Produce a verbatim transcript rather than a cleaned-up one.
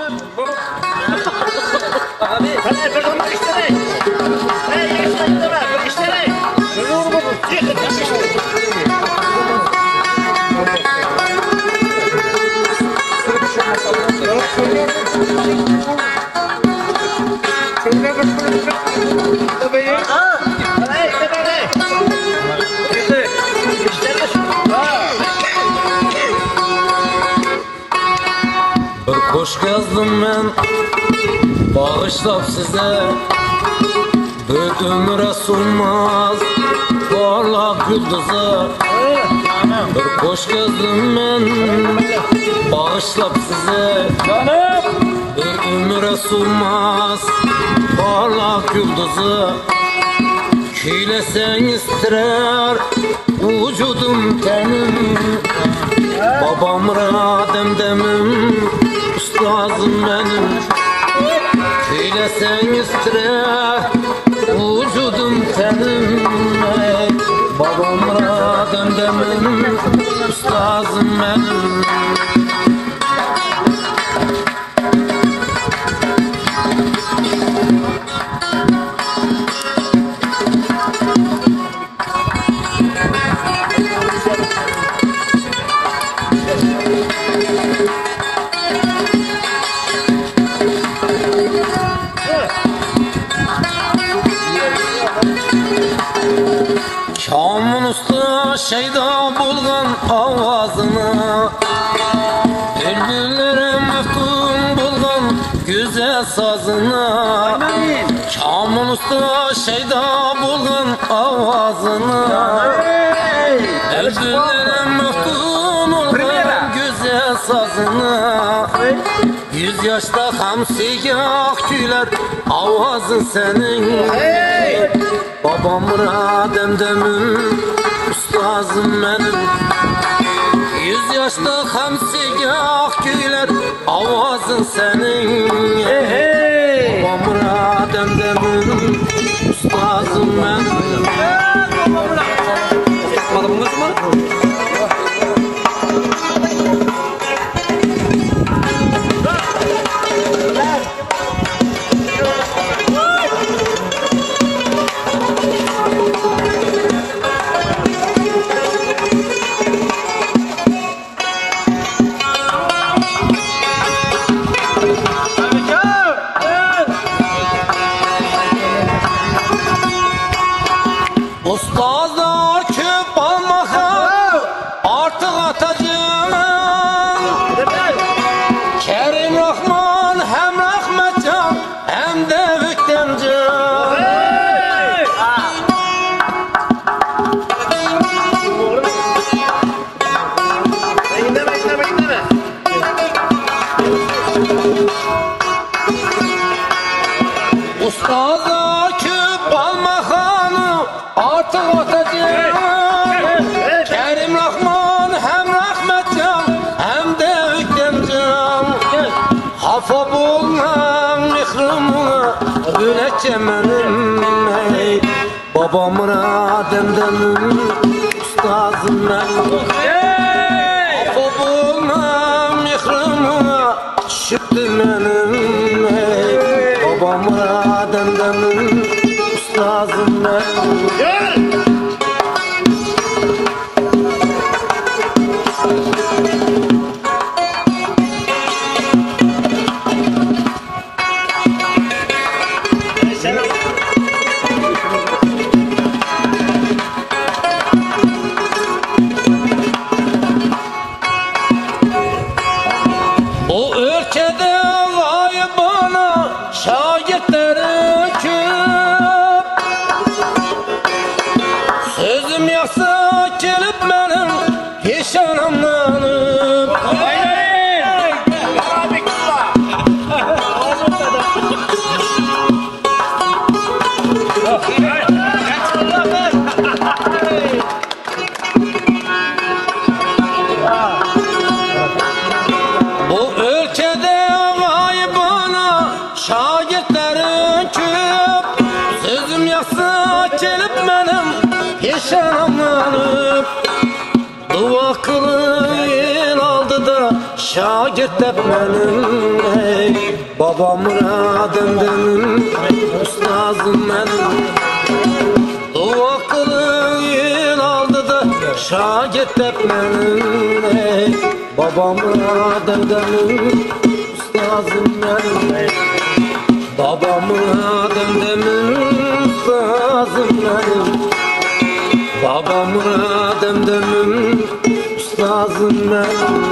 Abi, hadi bir zaman işleri. Hey, işleri de var, işleri. Ne oldu bu? Yıkın, işleri. Hoş gezdim ben, bağışlap size. Bir ömre sunmaz parlak yıldızı. Bir hoş gezdim ben, bağışlap size. Bir ömre sunmaz parlak yıldızı. Küylesen titrer vücudum tenim. Babam demdemim, ustazım benim. Küylesen titrer vücudum tenim. Babam demdemim, ustazım benim. Kamın usta şeyda bulgan avazını, bülbüllerim meftun bulgan güzel sazını. Kamın usta şeyda bulgan avazını, bülbüllerim meftun bulgan güzel sazını. Yüz yaşta hamsigah küyler avazın senin. Babam demdemim, ustazım benim. Yüz yaşta hamsigah küyler avazın senin. Babam demdemim, ustazım benim. Yapmadınız mı? Ustazlar köp almaka artık atacağım. Kerim Rahman hem Rahmetcan hem de Vüktemcan. Ustazlar köp almakanı artık atacağım. Kerim Rahman hem Rahmetcan hem de Vüktemcan. Hafa bulmam mihrımı güleceğim benim. Babam demdemim, ustazım benim. Hafa bulmam mihrımı şıktı benim. Babam demdemim, ustazım benim. O ülkede vay bana şagirtlerim köp. Sözüm yaksa gelip benim peşanamlanıp. Bu ülkede şagird hep benim ey. Babam muradımdım, ustazım benim. Dua kılın yıl aldı da şagird hep benim ey. Babam muradımdım, ustazım benim. Babam muradımdım, ustazım benim. Babam muradımdım, ustazım benim.